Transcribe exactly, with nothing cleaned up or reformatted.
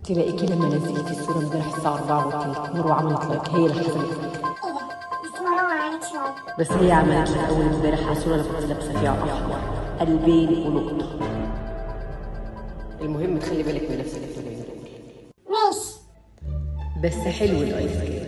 تلاقيكي لما نزلتي الصورة امبارح الساعة أربعة وتلت مروة عملت لايك، هي اللي حصلت لك. ايه ده؟ بس مروة عملت لايك. بس هي عملت لك أول امبارح على الصورة اللي كنت لابسة فيها أحمر قلبين ونقطة. المهم تخلي بالك من نفسك في اليومين دول. ماشي. بس حلو الآيس كريم.